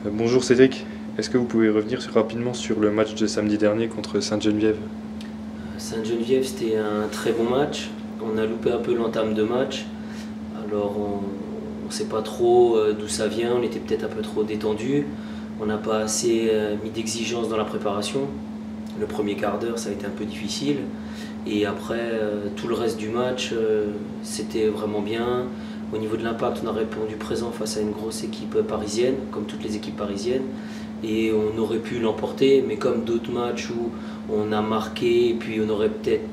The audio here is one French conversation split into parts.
Bonjour Cédric, est-ce que vous pouvez revenir rapidement sur le match de samedi dernier contre Sainte-Geneviève? Sainte-Geneviève, c'était un très bon match. On a loupé un peu l'entame de match. Alors on ne sait pas trop d'où ça vient, on était peut-être un peu trop détendu. On n'a pas assez mis d'exigence dans la préparation. Le premier quart d'heure, ça a été un peu difficile. Et après, tout le reste du match, c'était vraiment bien. Au niveau de l'impact, on a répondu présent face à une grosse équipe parisienne, comme toutes les équipes parisiennes. Et on aurait pu l'emporter, mais comme d'autres matchs où on a marqué et puis on aurait peut-être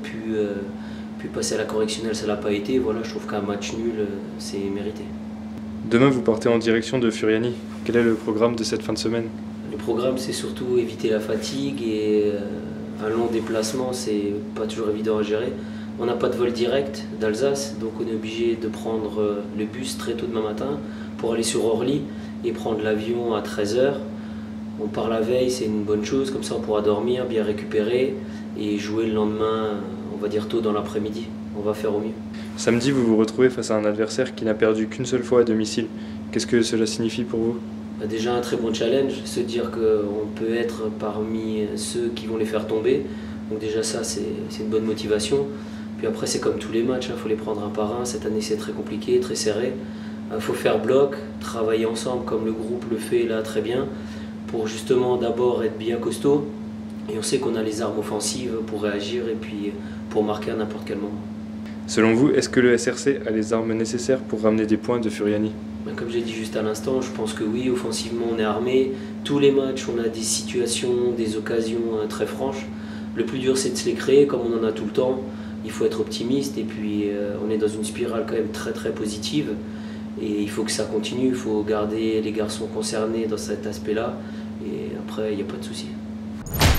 pu passer à la correctionnelle, ça ne l'a pas été. Voilà, je trouve qu'un match nul, c'est mérité. Demain vous partez en direction de Furiani. Quel est le programme de cette fin de semaine? Le programme, c'est surtout éviter la fatigue et un long déplacement, c'est pas toujours évident à gérer. On n'a pas de vol direct d'Alsace, donc on est obligé de prendre le bus très tôt demain matin pour aller sur Orly et prendre l'avion à 13 h. On part la veille, c'est une bonne chose, comme ça on pourra dormir, bien récupérer et jouer le lendemain, on va dire tôt dans l'après-midi. On va faire au mieux. Samedi, vous vous retrouvez face à un adversaire qui n'a perdu qu'une seule fois à domicile. Qu'est-ce que cela signifie pour vous? Déjà un très bon challenge, se dire qu'on peut être parmi ceux qui vont les faire tomber. Donc déjà ça, c'est une bonne motivation. Puis après, c'est comme tous les matchs, faut les prendre un par un. Cette année, c'est très compliqué, très serré. Il faut faire bloc, travailler ensemble comme le groupe le fait là très bien, pour justement d'abord être bien costaud. Et on sait qu'on a les armes offensives pour réagir et puis pour marquer à n'importe quel moment. Selon vous, est-ce que le SRC a les armes nécessaires pour ramener des points de Furiani? Comme j'ai dit juste à l'instant, je pense que oui, offensivement on est armé. Tous les matchs, on a des situations, des occasions très franches. Le plus dur, c'est de se les créer, comme on en a tout le temps. Il faut être optimiste et puis on est dans une spirale quand même très très positive. Et il faut que ça continue, il faut garder les garçons concernés dans cet aspect-là. Et après, il n'y a pas de souci.